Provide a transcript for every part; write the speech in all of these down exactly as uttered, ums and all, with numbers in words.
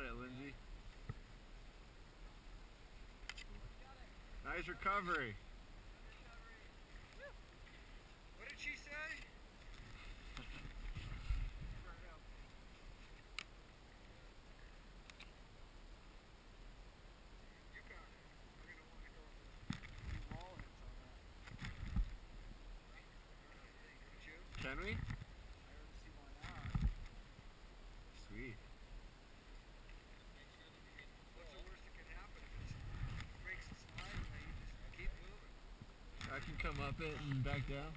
got it, Lindsay. Nice recovery. What did she say? You got it. I'm going to want to go with the wall hits on that. Don't you? Can we? I don't see why not. Sweet. What's the worst that could happen if it breaks the slide and you just keep moving? I can come up it and back down.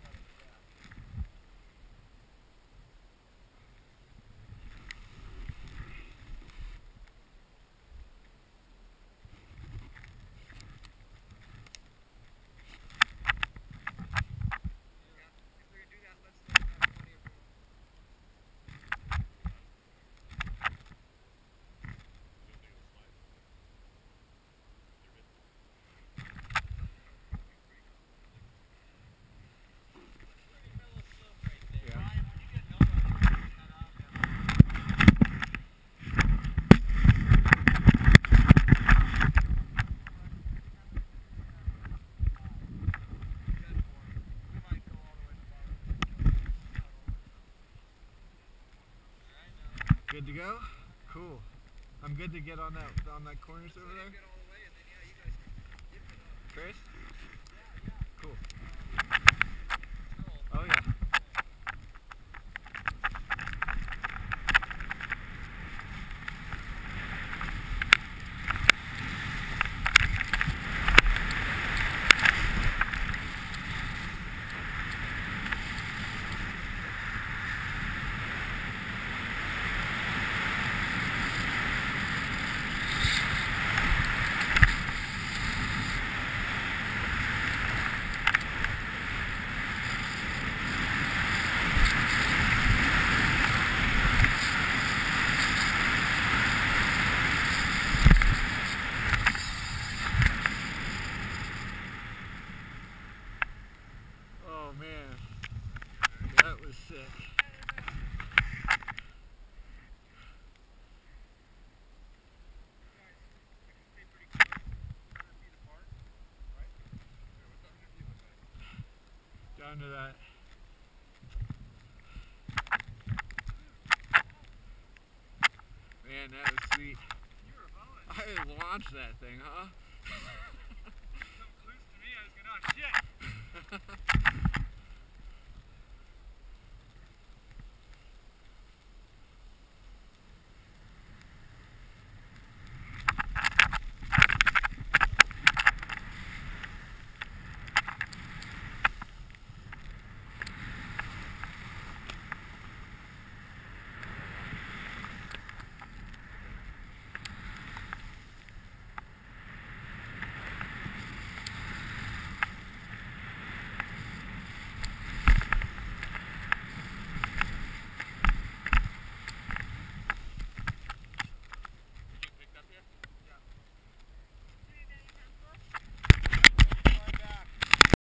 Good to go? Cool. I'm good to get on that on that cornice over there? Chris? Cool. Oh yeah. Oh man, that was sick. Down to that. Man, that was sweet. I launched that thing, huh? So close to me, I was going, oh shit!